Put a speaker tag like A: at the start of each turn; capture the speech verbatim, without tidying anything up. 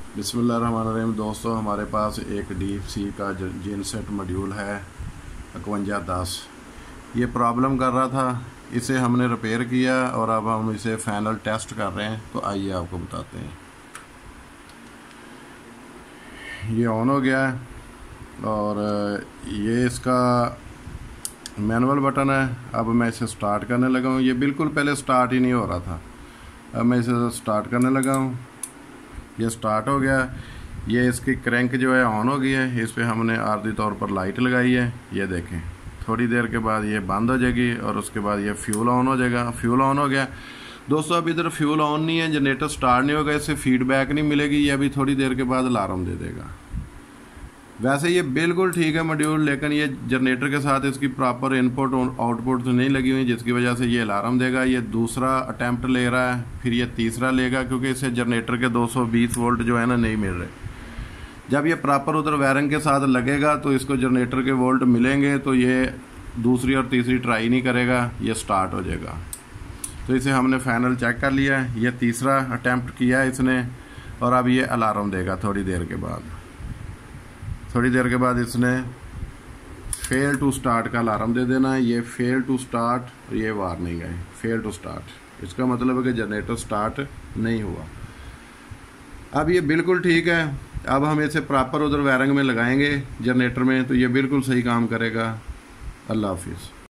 A: बिस्मिल्लाहिर्रहमानिर्रहीम। दोस्तों, हमारे पास एक डीप सी का जेनसेट मॉड्यूल है इक्यावन दस। ये प्रॉब्लम कर रहा था, इसे हमने रिपेयर किया और अब हम इसे फाइनल टेस्ट कर रहे हैं। तो आइए आपको बताते हैं। ये ऑन हो गया है और ये इसका मैनुअल बटन है। अब मैं इसे स्टार्ट करने लगा हूँ। ये बिल्कुल पहले स्टार्ट ही नहीं हो रहा था, अब मैं इसे स्टार्ट करने लगा हूँ। ये स्टार्ट हो गया। ये इसकी क्रैंक जो है ऑन हो गई है। इस पर हमने आर्धी तौर पर लाइट लगाई है। ये देखें, थोड़ी देर के बाद ये बंद हो जाएगी और उसके बाद ये फ्यूल ऑन हो जाएगा। फ्यूल ऑन हो गया दोस्तों। अब इधर फ्यूल ऑन नहीं है, जनरेटर स्टार्ट नहीं होगा, इससे फीडबैक नहीं मिलेगी। ये अभी थोड़ी देर के बाद अलार्म दे देगा। वैसे ये बिल्कुल ठीक है मॉड्यूल, लेकिन ये जनरेटर के साथ इसकी प्रॉपर इनपुट आउटपुट तो नहीं लगी हुई, जिसकी वजह से ये अलार्म देगा। ये दूसरा अटैम्प्ट ले रहा है, फिर ये तीसरा लेगा, क्योंकि इसे जनरेटर के दो सौ बीस वोल्ट जो है ना नहीं मिल रहे। जब ये प्रॉपर उधर वायरिंग के साथ लगेगा तो इसको जनरेटर के वोल्ट मिलेंगे, तो ये दूसरी और तीसरी ट्राई नहीं करेगा, ये स्टार्ट हो जाएगा। तो इसे हमने फाइनल चेक कर लिया है। ये तीसरा अटैम्प्ट किया है इसने और अब ये अलार्म देगा थोड़ी देर के बाद। थोड़ी देर के बाद इसने फेल टू स्टार्ट का अलार्म दे देना है। ये फेल टू स्टार्ट, ये वार्निंग है फेल टू स्टार्ट। इसका मतलब है कि जनरेटर स्टार्ट नहीं हुआ। अब ये बिल्कुल ठीक है। अब हम इसे प्रॉपर उधर वायरिंग में लगाएंगे जनरेटर में, तो ये बिल्कुल सही काम करेगा। अल्लाह हाफिज़।